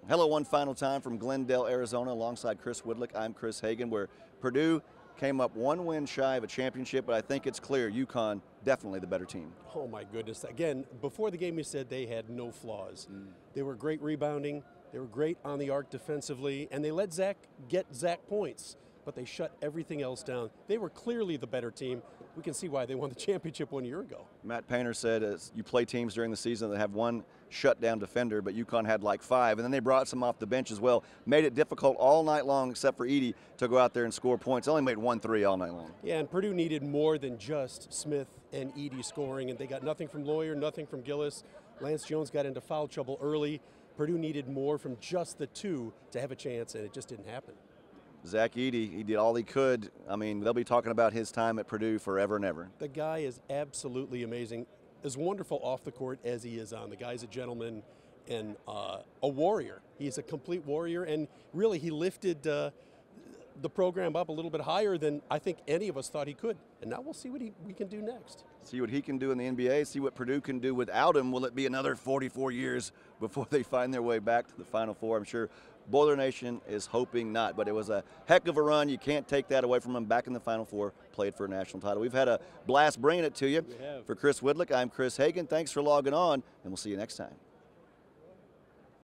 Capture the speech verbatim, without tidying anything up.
Hello, one final time from Glendale, Arizona, alongside Chris Woodlick. I'm Chris Hagan, where Purdue came up one win shy of a championship, but I think it's clear UConn definitely the better team. Oh my goodness. Again, before the game you said they had no flaws. Mm. They were great rebounding, they were great on the arc defensively, and they let Zach get Zach points, but they shut everything else down. They were clearly the better team. We can see why they won the championship one year ago. Matt Painter said as you play teams during the season that have one shutdown defender, but UConn had like five, and then they brought some off the bench as well. Made it difficult all night long, except for Edey, to go out there and score points. Only made one three all night long. Yeah, and Purdue needed more than just Smith and Edey scoring, and they got nothing from Lawyer, nothing from Gillis. Lance Jones got into foul trouble early. Purdue needed more from just the two to have a chance, and it just didn't happen. Zach Edey, he did all he could. I mean, they'll be talking about his time at Purdue forever and ever. The guy is absolutely amazing. As wonderful off the court as he is on. The guy's a gentleman and uh, a warrior. He's a complete warrior, and really he lifted uh, the program up a little bit higher than I think any of us thought he could. And now we'll see what he, we can do next. See what he can do in the N B A, see what Purdue can do without him. Will it be another forty-four years before they find their way back to the Final Four? I'm sure Boiler Nation is hoping not, but it was a heck of a run. You can't take that away from them. Back in the Final Four, played for a national title. We've had a blast bringing it to you. For Chris Woodlick, I'm Chris Hagan. Thanks for logging on, and we'll see you next time.